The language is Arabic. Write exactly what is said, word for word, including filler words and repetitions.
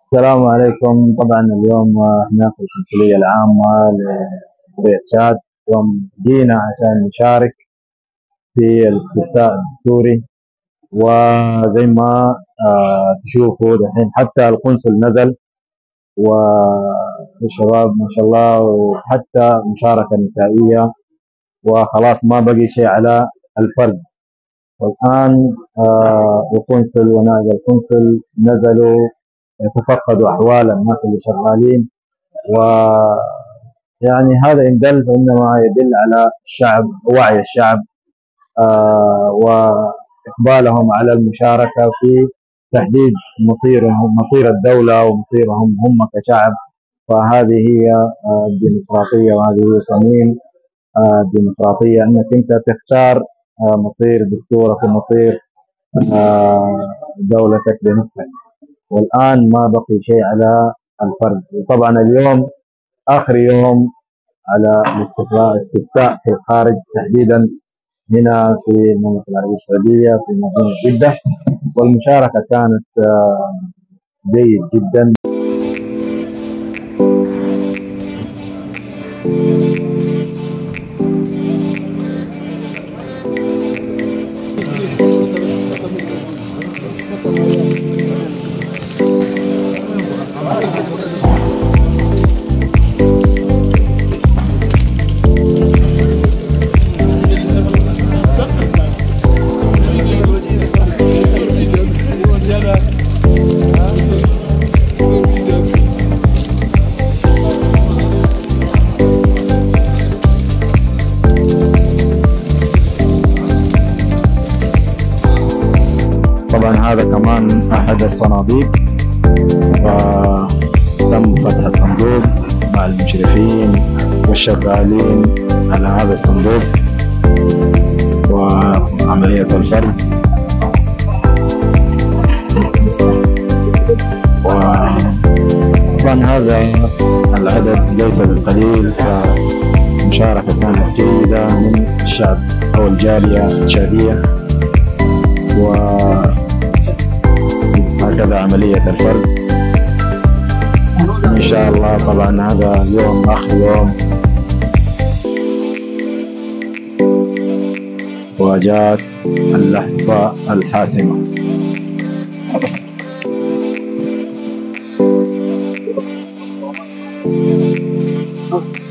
السلام عليكم. طبعا اليوم احنا في القنصلية العامة لقرية تشاد. اليوم جينا عشان نشارك في الاستفتاء الدستوري، وزي ما آه، تشوفوا دحين حتى القنصل نزل والشباب ما شاء الله، وحتى مشاركة نسائية، وخلاص ما بقي شيء على الفرز. والآن آه، القنصل ونائب القنصل نزلوا يتفقدوا أحوال الناس اللي شغالين، ويعني هذا إن دل فإنما يدل على الشعب، وعي الشعب آه، وإقبالهم على المشاركة في تحديد مصيرهم، مصير الدولة ومصيرهم هم كشعب. فهذه هي آه، الديمقراطية، وهذه هي صميم آه، الديمقراطية، أنك أنت تختار آه، مصير دستورك ومصير آه، دولتك بنفسك. والآن ما بقي شيء على الفرز. وطبعا اليوم آخر يوم على الاستفتاء استفتاء في الخارج، تحديدا هنا في المملكة العربية السعودية في مدينة جدة، والمشاركة كانت آه، جيد جدا. طبعا هذا كمان أحد الصناديق، تم فتح الصندوق مع المشرفين والشغالين على هذا الصندوق وعملية الفرز. وطبعا هذا العدد ليس بالقليل، فالمشاركة كانت جيدة من الشعب أو الجالية التشادية، وهكذا عملية الفرز إن شاء الله. طبعا هذا اليوم آخر يوم، وجاءت اللحظة الحاسمة.